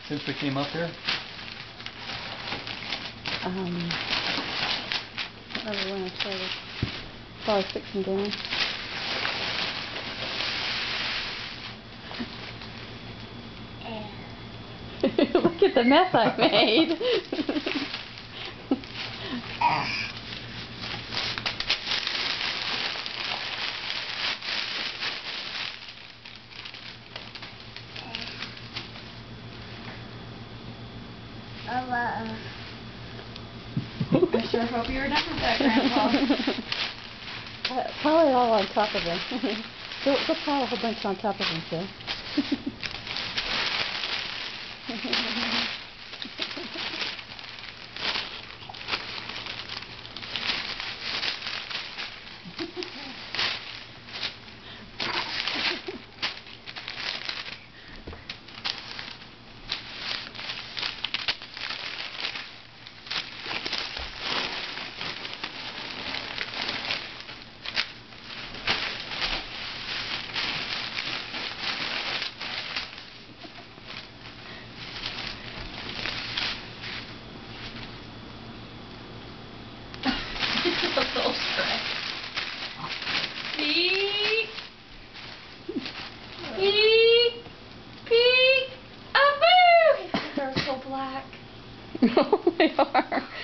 Since we came up here? Whatever when I started. Probably 6 and dinner. Look at the mess I made. I sure hope you were done with that, Grandpa. Probably all on top of him. Go pile a whole bunch on top of him, too. Peek! Peek! Peek! Oh, boo! They're so black. No, they are.